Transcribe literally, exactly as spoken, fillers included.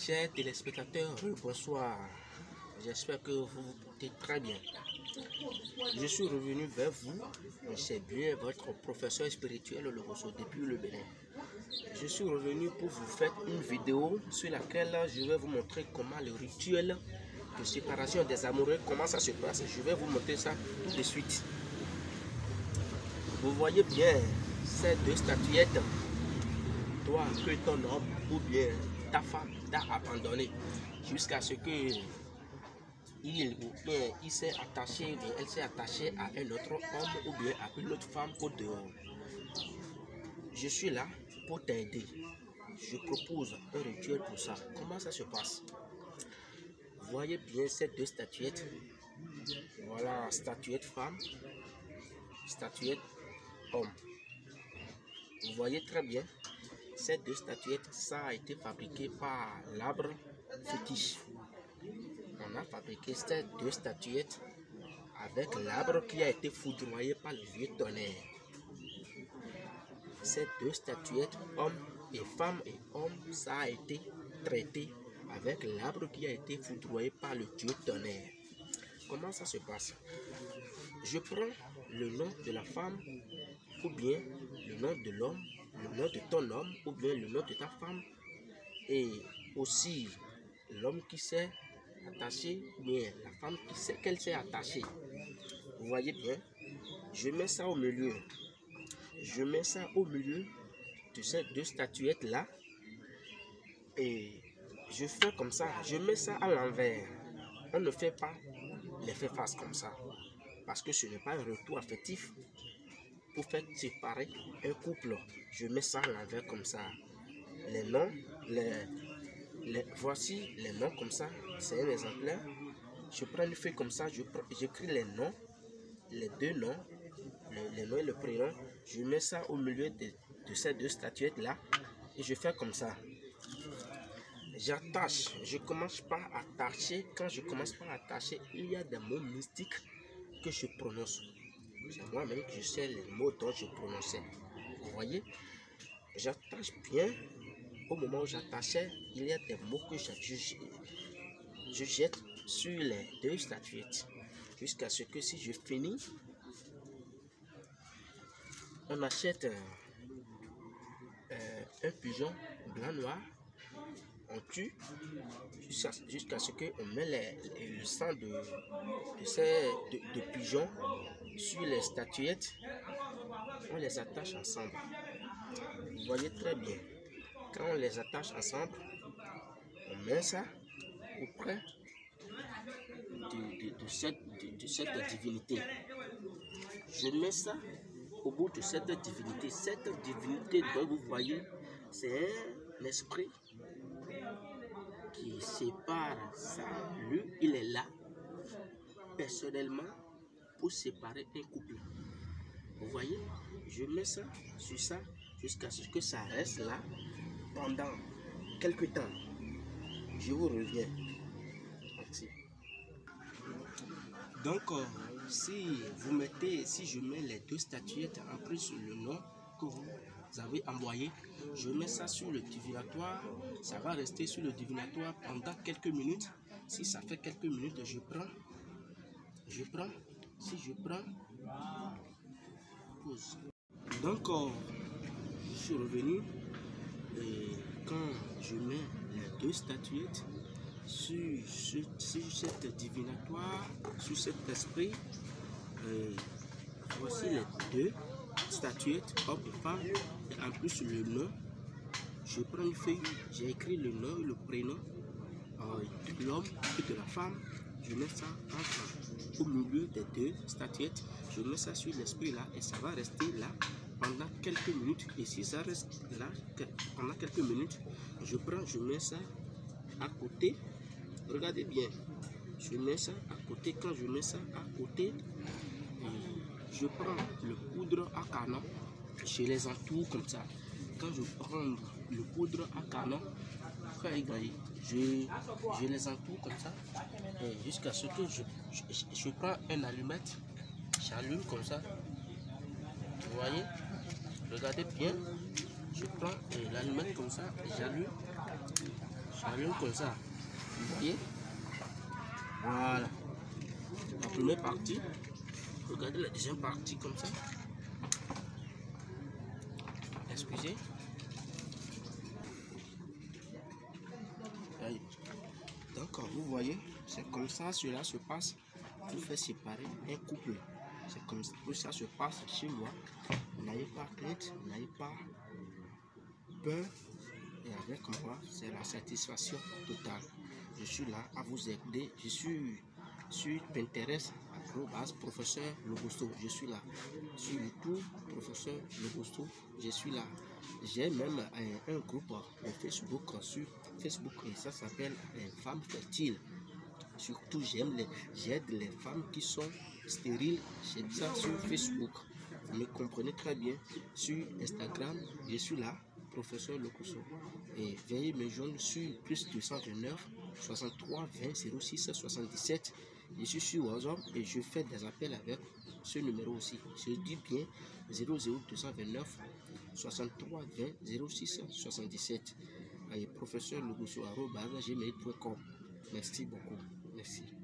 Chers téléspectateurs, bonsoir. J'espère que vous vous portez très bien. Je suis revenu vers vous. C'est bien votre professeur spirituel le Rosso depuis le Bénin. Je suis revenu pour vous faire une vidéo sur laquelle je vais vous montrer comment le rituel de séparation des amoureux, comment ça se passe. Je vais vous montrer ça tout de suite. Vous voyez bien ces deux statuettes. Toi, que ton homme ou bien ta femme t'a abandonné jusqu'à ce que il ou bien il s'est attaché, bien elle s'est attachée à un autre homme ou bien à une autre femme au dehors. Je suis là pour t'aider. Je propose un rituel pour ça. Comment ça se passe? Vous voyez bien ces deux statuettes. Voilà, statuette femme, statuette homme. Vous voyez très bien. Ces deux statuettes, ça a été fabriqué par l'arbre fétiche. On a fabriqué ces deux statuettes avec l'arbre qui a été foudroyé par le vieux tonnerre. Ces deux statuettes, hommes et femmes et hommes, ça a été traité avec l'arbre qui a été foudroyé par le dieu tonnerre. Comment ça se passe? Je prends le nom de la femme ou bien le nom de l'homme, le nom de ton homme ou bien le nom de ta femme et aussi l'homme qui s'est attaché ou bien la femme qui sait qu'elle s'est attachée. Vous voyez bien, je mets ça au milieu. Je mets ça au milieu de ces deux statuettes là et je fais comme ça. Je mets ça à l'envers. On ne fait pas l'effet face comme ça parce que ce n'est pas un retour affectif pour faire séparer un couple. Je mets ça à l'envers comme ça. Les noms, les, les, voici les noms comme ça. C'est un exemplaire. Je prends une feuille comme ça, j'écris les noms, les deux noms, les, les noms et le prénom. Je mets ça au milieu de, de ces deux statuettes là et je fais comme ça. J'attache, je commence par attacher. Quand je commence par attacher, il y a des mots mystiques que je prononce. C'est moi-même qui sais les mots dont je prononçais. Vous voyez, j'attache bien. Au moment où j'attachais, il y a des mots que je, je, je jette sur les deux statuettes. Jusqu'à ce que si je finis, on achète euh, euh, un pigeon blanc-noir. On tue jusqu'à jusqu'à ce qu'on met les, les, le sang de, de ces de, de pigeons sur les statuettes. On les attache ensemble. Vous voyez très bien. Quand on les attache ensemble, on met ça auprès de, de, de, cette, de, de cette divinité. Je mets ça au bout de cette divinité. Cette divinité dont vous voyez, c'est un esprit qui sépare ça. Lui, il est là, personnellement, pour séparer un couple. Vous voyez, je mets ça sur ça jusqu'à ce que ça reste là pendant quelques temps. Je vous reviens. Merci. Donc, euh, si vous mettez, si je mets les deux statuettes en plus sur le nom que vous avez envoyé, je mets ça sur le divinatoire. Ça va rester sur le divinatoire pendant quelques minutes. Si ça fait quelques minutes, je prends, je prends, si je prends, pause. Donc, euh, je suis revenu et quand je mets les deux statuettes sur, sur, sur cette divinatoire, sur cet esprit, euh, voici les deux statuettes, homme et femme, et en plus le nom. Je prends une feuille, j'ai écrit le nom et le prénom euh, de l'homme et de la femme. Je mets ça entre, au milieu des deux statuettes. Je mets ça sur l'esprit là et ça va rester là pendant quelques minutes. Et si ça reste là pendant quelques minutes, je prends, je mets ça à côté. Regardez bien. Je mets ça à côté. Quand je mets ça à côté, je prends le poudre à canon. Je les entoure comme ça. Quand je prends le poudre à canon, je, je les entoure comme ça. Jusqu'à ce que je, je, je prends un allumette. J'allume comme ça. Vous voyez? Regardez bien. Je prends l'allumette comme ça. J'allume. Ça vient comme ça. Vous voyez? Voilà. La première partie. Regardez la deuxième partie comme ça. Excusez. Donc vous voyez, c'est comme ça cela se passe. Vous faites séparer un couple. C'est comme ça que ça se passe chez moi. N'ayez pas crainte, n'ayez pas peur. Et avec moi, c'est la satisfaction totale. Je suis là à vous aider. Je suis sur Pinterest, professeur Logusto. Je suis là. Sur YouTube, professeur Logusto. Je suis là. J'ai même un, un groupe de Facebook sur Facebook et ça s'appelle Femmes Fertiles. Surtout, j'aime les, j'aide les femmes qui sont stériles. J'ai ça sur Facebook. Vous me comprenez très bien. Sur Instagram, je suis là, professeur Logusto. Et veuillez me joindre sur plus deux cent vingt-neuf, soixante-trois, vingt, zéro six, soixante-dix-sept. Je suis sur WhatsApp et je fais des appels avec ce numéro aussi. Je dis bien zéro zéro deux cent vingt-neuf, soixante-trois, vingt, zéro six, soixante-dix-sept. Et professeur Logusto arobase gmail point com. Merci beaucoup. Merci.